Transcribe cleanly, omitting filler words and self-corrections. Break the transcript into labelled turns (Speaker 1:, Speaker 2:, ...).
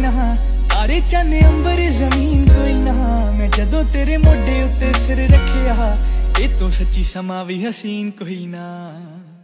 Speaker 1: ना, तारे चन्ने अंबर जमीन कोई ना। मैं जदों तेरे मोढे उत्ते सिर रखिया, ए तो सच्ची समा भी हसीन कोई ना।